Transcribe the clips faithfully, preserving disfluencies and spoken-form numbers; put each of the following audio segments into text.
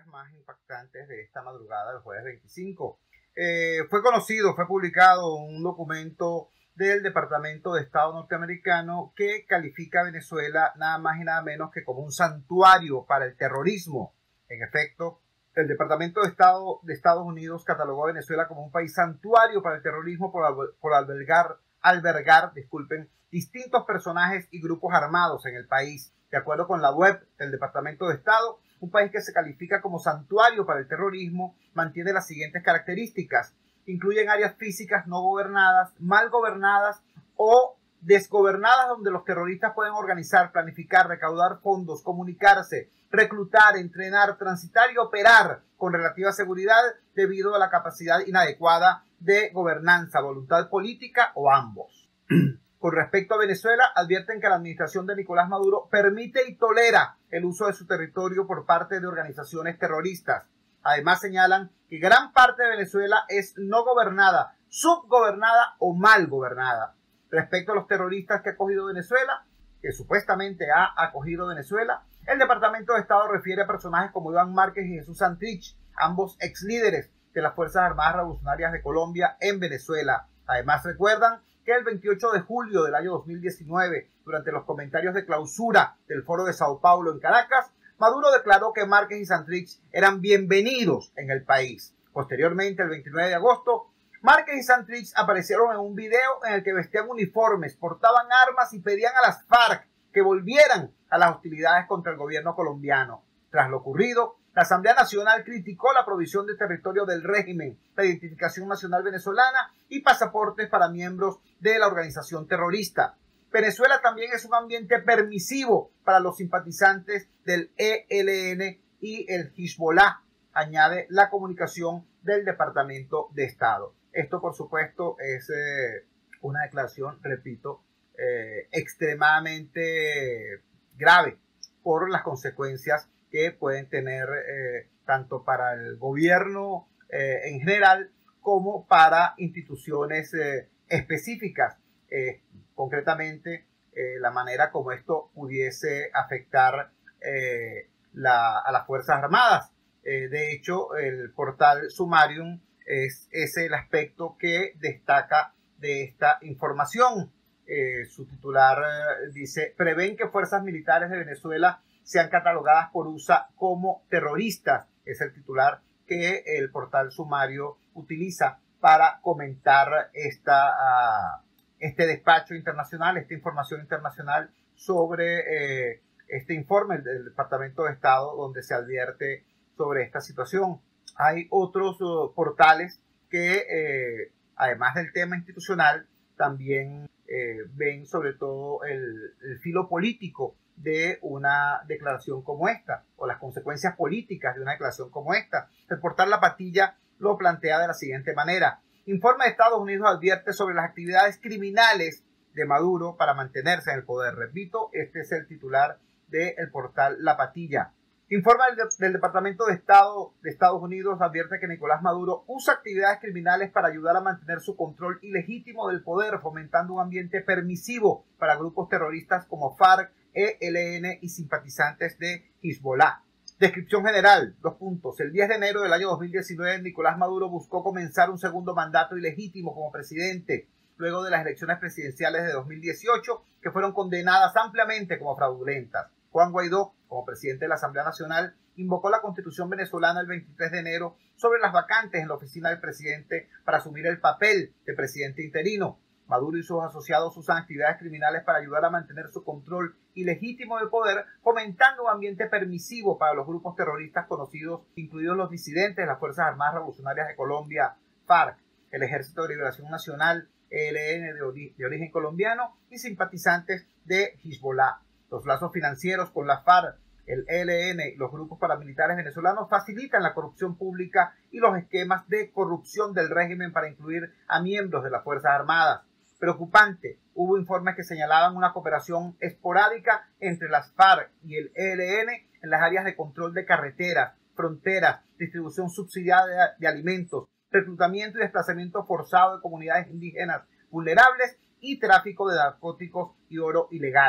noticias más impactantes de esta madrugada del jueves veinticinco. Eh, fue conocido, fue publicado un documento del Departamento de Estado norteamericano que califica a Venezuela nada más y nada menos que como un santuario para el terrorismo. En efecto, el Departamento de Estado de Estados Unidos catalogó a Venezuela como un país santuario para el terrorismo por, por albergar, albergar, disculpen, distintos personajes y grupos armados en el país. De acuerdo con la web del Departamento de Estado, un país que se califica como santuario para el terrorismo mantiene las siguientes características. Incluyen áreas físicas no gobernadas, mal gobernadas o desgobernadas donde los terroristas pueden organizar, planificar, recaudar fondos, comunicarse, reclutar, entrenar, transitar y operar con relativa seguridad debido a la capacidad inadecuada de gobernanza, voluntad política o ambos. Con respecto a Venezuela, advierten que la administración de Nicolás Maduro permite y tolera el uso de su territorio por parte de organizaciones terroristas. Además señalan que gran parte de Venezuela es no gobernada, subgobernada o mal gobernada. Respecto a los terroristas que ha acogido Venezuela, que supuestamente ha acogido Venezuela, el Departamento de Estado refiere a personajes como Iván Márquez y Jesús Santrich, ambos ex líderes de las Fuerzas Armadas Revolucionarias de Colombia en Venezuela. Además recuerdan que el veintiocho de julio del año dos mil diecinueve, durante los comentarios de clausura del Foro de Sao Paulo en Caracas, Maduro declaró que Márquez y Santrich eran bienvenidos en el país. Posteriormente, el veintinueve de agosto, Márquez y Santrich aparecieron en un video en el que vestían uniformes, portaban armas y pedían a las FARC que volvieran a las hostilidades contra el gobierno colombiano. Tras lo ocurrido, la Asamblea Nacional criticó la provisión de territorio del régimen, la identificación nacional venezolana y pasaportes para miembros de la organización terrorista. Venezuela también es un ambiente permisivo para los simpatizantes del E L N y el Hezbollah, añade la comunicación del Departamento de Estado. Esto, por supuesto, es eh, una declaración, repito, eh, extremadamente grave por las consecuencias que pueden tener eh, tanto para el gobierno eh, en general como para instituciones eh, específicas. Eh, concretamente, eh, la manera como esto pudiese afectar eh, la, a las Fuerzas Armadas. Eh, de hecho, el portal Sumarium es, es el aspecto que destaca de esta información. Eh, su titular eh, dice: prevén que fuerzas militares de Venezuela sean catalogadas por U S A como terroristas. Es el titular que el portal Sumario utiliza para comentar esta, uh, este despacho internacional, esta información internacional sobre eh, este informe del Departamento de Estado donde se advierte sobre esta situación. Hay otros uh, portales que, eh, además del tema institucional, también eh, ven sobre todo el, el filo político de una declaración como esta, o las consecuencias políticas de una declaración como esta. El portal La Patilla lo plantea de la siguiente manera: informe de Estados Unidos advierte sobre las actividades criminales de Maduro para mantenerse en el poder. Repito, este es el titular del portal La Patilla. Informe del, del Departamento de Estado de Estados Unidos advierte que Nicolás Maduro usa actividades criminales para ayudar a mantener su control ilegítimo del poder, fomentando un ambiente permisivo para grupos terroristas como FARC, E L N y simpatizantes de Hezbollah. Descripción general, dos puntos. El diez de enero del año dos mil diecinueve, Nicolás Maduro buscó comenzar un segundo mandato ilegítimo como presidente, luego de las elecciones presidenciales de dos mil dieciocho, que fueron condenadas ampliamente como fraudulentas. Juan Guaidó, como presidente de la Asamblea Nacional, invocó la Constitución venezolana el veintitrés de enero sobre las vacantes en la oficina del presidente para asumir el papel de presidente interino. Maduro y sus asociados usan actividades criminales para ayudar a mantener su control ilegítimo del poder, fomentando un ambiente permisivo para los grupos terroristas conocidos, incluidos los disidentes de las Fuerzas Armadas Revolucionarias de Colombia, FARC, el Ejército de Liberación Nacional, E L N de, ori de origen colombiano, y simpatizantes de Hezbollah. Los lazos financieros con la FARC, el E L N y los grupos paramilitares venezolanos facilitan la corrupción pública y los esquemas de corrupción del régimen para incluir a miembros de las Fuerzas Armadas. Preocupante, hubo informes que señalaban una cooperación esporádica entre las FARC y el E L N en las áreas de control de carreteras, fronteras, distribución subsidiada de alimentos, reclutamiento y desplazamiento forzado de comunidades indígenas vulnerables y tráfico de narcóticos y oro ilegales.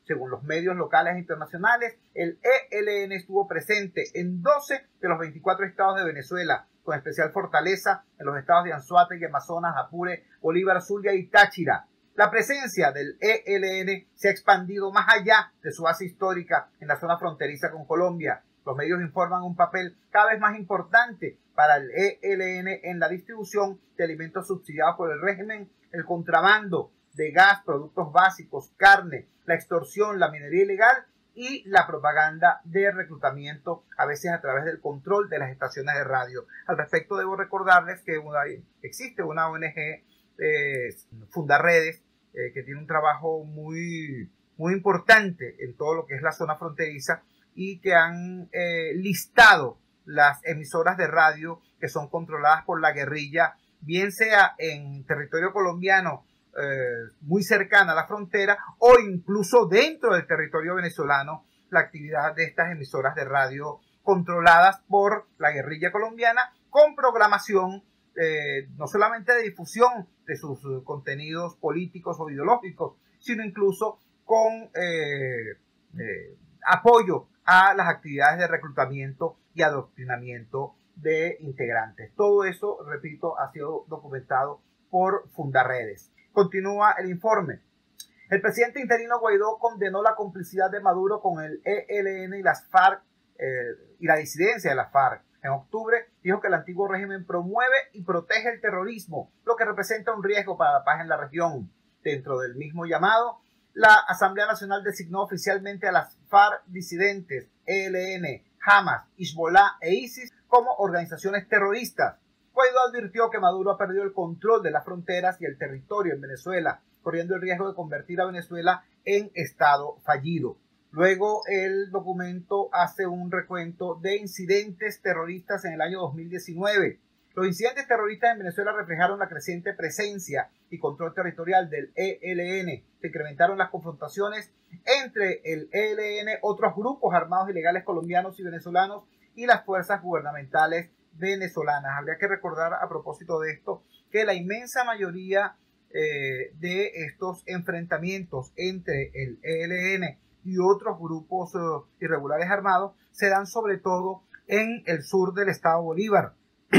Según los medios locales e internacionales, el E L N estuvo presente en doce de los veinticuatro estados de Venezuela, con especial fortaleza en los estados de Anzoátegui, Amazonas, Apure, Bolívar, Zulia y Táchira. La presencia del E L N se ha expandido más allá de su base histórica en la zona fronteriza con Colombia. Los medios informan un papel cada vez más importante para el E L N en la distribución de alimentos subsidiados por el régimen, el contrabando de gas, productos básicos, carne, la extorsión, la minería ilegal y la propaganda de reclutamiento, a veces a través del control de las estaciones de radio. Al respecto, debo recordarles que una, existe una O N G, eh, Fundaredes, eh, que tiene un trabajo muy, muy importante en todo lo que es la zona fronteriza y que han eh, listado las emisoras de radio que son controladas por la guerrilla, bien sea en territorio colombiano, Eh, muy cercana a la frontera o incluso dentro del territorio venezolano, la actividad de estas emisoras de radio controladas por la guerrilla colombiana con programación eh, no solamente de difusión de sus uh, contenidos políticos o ideológicos, sino incluso con eh, eh, apoyo a las actividades de reclutamiento y adoctrinamiento de integrantes. Todo eso, repito, ha sido documentado por Fundaredes. Continúa el informe. El presidente interino Guaidó condenó la complicidad de Maduro con el E L N y las FARC eh, y la disidencia de las FARC. En octubre dijo que el antiguo régimen promueve y protege el terrorismo, lo que representa un riesgo para la paz en la región. Dentro del mismo llamado, la Asamblea Nacional designó oficialmente a las FARC disidentes, E L N, Hamas, Hezbollah e ISIS como organizaciones terroristas. Guaidó advirtió que Maduro ha perdido el control de las fronteras y el territorio en Venezuela, corriendo el riesgo de convertir a Venezuela en estado fallido. Luego el documento hace un recuento de incidentes terroristas en el año dos mil diecinueve. Los incidentes terroristas en Venezuela reflejaron la creciente presencia y control territorial del E L N. Se incrementaron las confrontaciones entre el E L N, otros grupos armados ilegales colombianos y venezolanos y las fuerzas gubernamentales venezolanas. Habría que recordar a propósito de esto que la inmensa mayoría eh, de estos enfrentamientos entre el E L N y otros grupos uh, irregulares armados se dan sobre todo en el sur del estado Bolívar,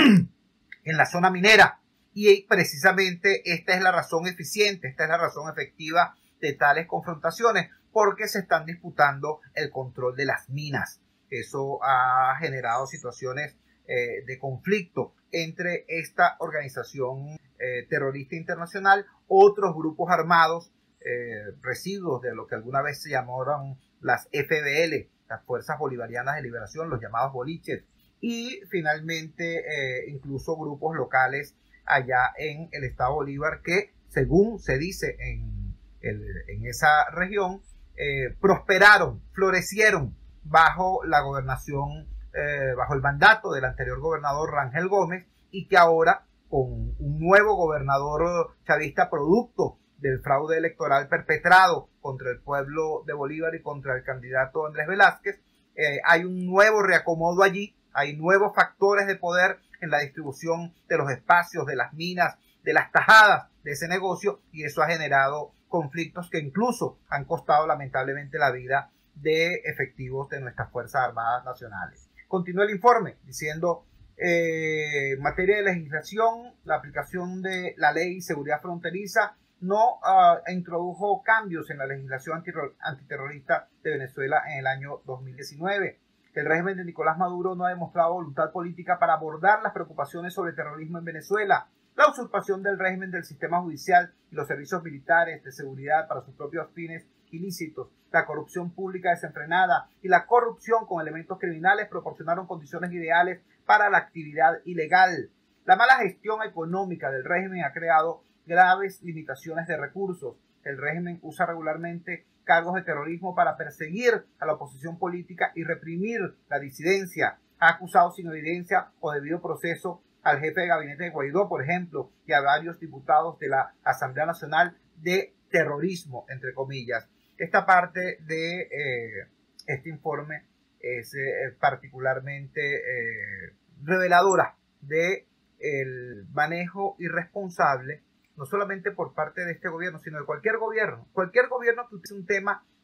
en la zona minera, y precisamente esta es la razón eficiente, esta es la razón efectiva de tales confrontaciones, porque se están disputando el control de las minas. Eso ha generado situaciones eh, de conflicto entre esta organización eh, terrorista internacional, otros grupos armados, eh, residuos de lo que alguna vez se llamaron las F B L, las Fuerzas Bolivarianas de Liberación, los llamados boliches, y finalmente eh, incluso grupos locales allá en el estado Bolívar que, según se dice en, el, en esa región, eh, prosperaron, florecieron bajo la gobernación, eh, bajo el mandato del anterior gobernador Rangel Gómez, y que ahora con un nuevo gobernador chavista producto del fraude electoral perpetrado contra el pueblo de Bolívar y contra el candidato Andrés Velázquez, eh, hay un nuevo reacomodo allí, hay nuevos factores de poder en la distribución de los espacios, de las minas, de las tajadas de ese negocio, y eso ha generado conflictos que incluso han costado lamentablemente la vida de efectivos de nuestras Fuerzas Armadas Nacionales. Continúa el informe diciendo, eh, en materia de legislación, la aplicación de la ley de seguridad fronteriza no uh, introdujo cambios en la legislación antiterrorista de Venezuela en el año dos mil diecinueve. El régimen de Nicolás Maduro no ha demostrado voluntad política para abordar las preocupaciones sobre terrorismo en Venezuela. La usurpación del régimen del sistema judicial y los servicios militares de seguridad para sus propios fines ilícitos, la corrupción pública desenfrenada y la corrupción con elementos criminales proporcionaron condiciones ideales para la actividad ilegal. La mala gestión económica del régimen ha creado graves limitaciones de recursos. El régimen usa regularmente cargos de terrorismo para perseguir a la oposición política y reprimir la disidencia. Ha acusado sin evidencia o debido proceso al jefe de gabinete de Guaidó, por ejemplo, y a varios diputados de la Asamblea Nacional de terrorismo, entre comillas. Esta parte de eh, este informe es eh, particularmente eh, reveladora de el manejo irresponsable, no solamente por parte de este gobierno, sino de cualquier gobierno. Cualquier gobierno que utilice un tema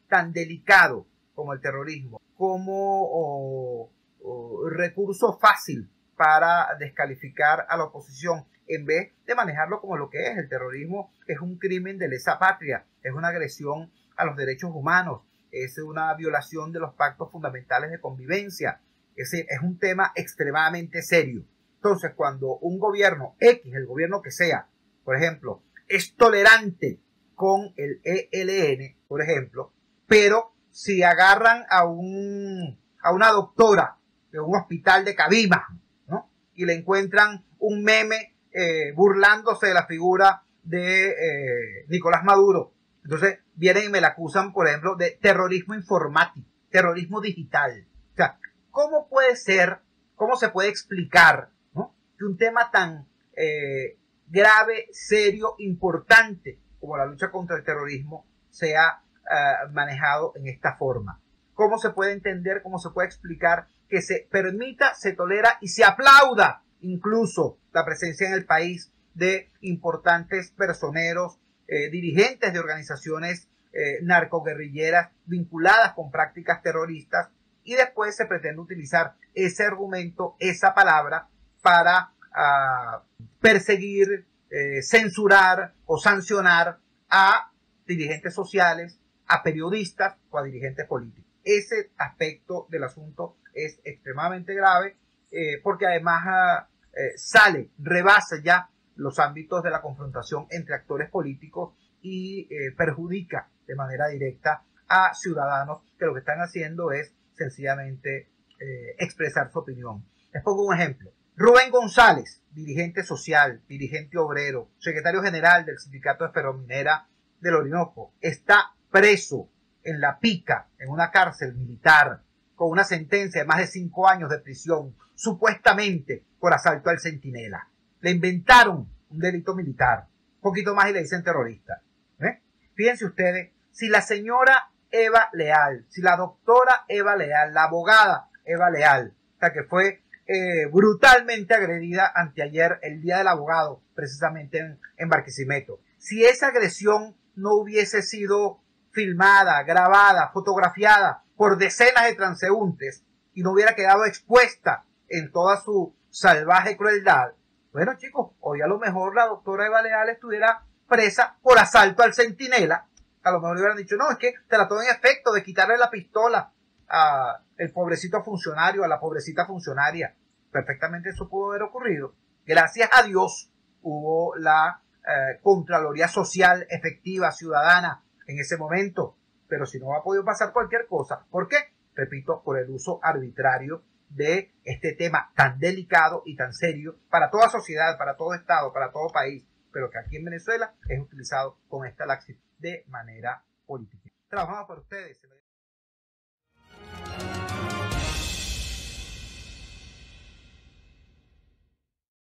tan delicado como el terrorismo, como o, o, recurso fácil para descalificar a la oposición, en vez de manejarlo como lo que es. El terrorismo es un crimen de lesa patria, es una agresión a los derechos humanos, es una violación de los pactos fundamentales de convivencia, es, es un tema extremadamente serio. Entonces, cuando un gobierno X, el gobierno que sea, por ejemplo, es tolerante con el E L N, por ejemplo, pero si agarran a, un, a una doctora de un hospital de Cabimas, ¿no?, y le encuentran un meme eh, burlándose de la figura de eh, Nicolás Maduro, entonces vienen y me la acusan, por ejemplo, de terrorismo informático, terrorismo digital. O sea, ¿cómo puede ser, cómo se puede explicar, ¿no?, que un tema tan eh, grave, serio, importante como la lucha contra el terrorismo sea uh, manejado en esta forma? ¿Cómo se puede entender, cómo se puede explicar que se permita, se tolera y se aplauda incluso la presencia en el país de importantes personeros, eh, dirigentes de organizaciones eh, narcoguerrilleras vinculadas con prácticas terroristas, y después se pretende utilizar ese argumento, esa palabra, para uh, perseguir, eh, censurar o sancionar a dirigentes sociales, a periodistas o a dirigentes políticos? Ese aspecto del asunto es extremadamente grave, eh, porque además eh, sale, rebasa ya los ámbitos de la confrontación entre actores políticos y eh, perjudica de manera directa a ciudadanos que lo que están haciendo es sencillamente eh, expresar su opinión. Les pongo un ejemplo. Rubén González, dirigente social, dirigente obrero, secretario general del Sindicato de Ferrominera del Orinoco, está preso en La Pica, en una cárcel militar, con una sentencia de más de cinco años de prisión, supuestamente por asalto al Centinela. Le inventaron un delito militar, un poquito más y le dicen terrorista. ¿Eh? Fíjense ustedes, si la señora Eva Leal, si la doctora Eva Leal, la abogada Eva Leal, la que fue eh, brutalmente agredida anteayer, el Día del Abogado, precisamente en, en Barquisimeto, si esa agresión no hubiese sido filmada, grabada, fotografiada por decenas de transeúntes y no hubiera quedado expuesta en toda su salvaje crueldad, bueno, chicos, hoy a lo mejor la doctora Eva Leal estuviera presa por asalto al Centinela. A lo mejor le hubieran dicho, no, es que trató en efecto de quitarle la pistola a el pobrecito funcionario, a la pobrecita funcionaria. Perfectamente eso pudo haber ocurrido. Gracias a Dios hubo la eh, Contraloría Social efectiva, ciudadana, en ese momento. Pero si no ha podido pasar cualquier cosa. ¿Por qué? Repito, por el uso arbitrario de este tema tan delicado y tan serio para toda sociedad, para todo Estado, para todo país, pero que aquí en Venezuela es utilizado con esta laxitud de manera política. Trabajamos para ustedes.